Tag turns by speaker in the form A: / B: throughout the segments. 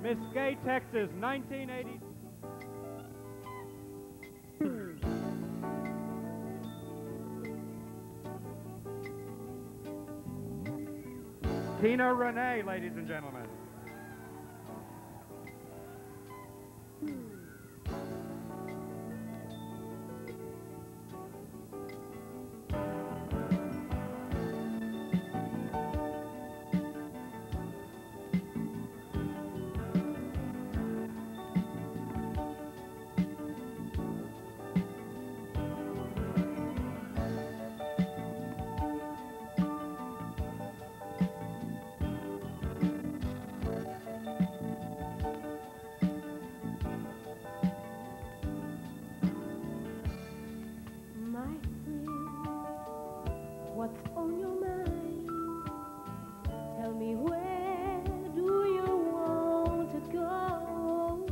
A: Mesquite, Texas, 1980. Tina Renee, ladies and gentlemen.
B: My friend, what's on your mind? Tell me, where do you want to go?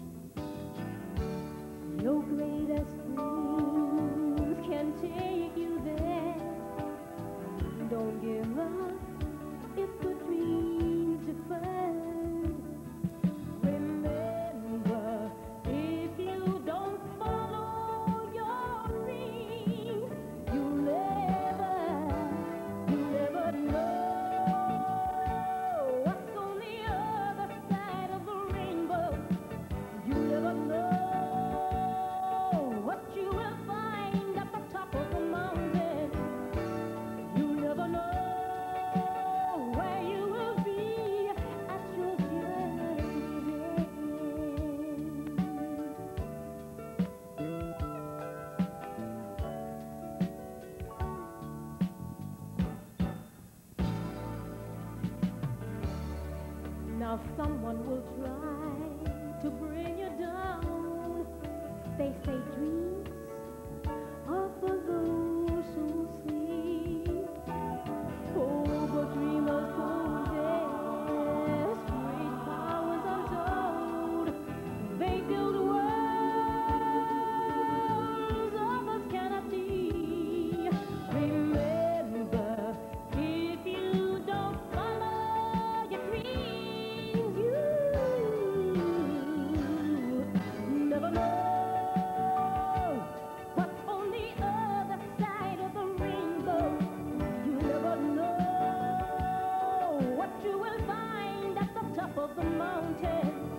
B: Your greatest dreams can take you there. Don't give up if the dreams you find. Remember, if you don't follow your dreams, you'll never know what's on the other side of the rainbow. You never know what you will find at the top of the mountain. You never know where you will be at your journey's end. Now someone will try to bring you down. They say dreams are for those who sleep. Oh, but dreamers possess great powers untold. They build worlds others cannot see. Remember, if you don't follow your dreams, you never know what's on the other side of the rainbow. You never know what you will find at the top of the mountain.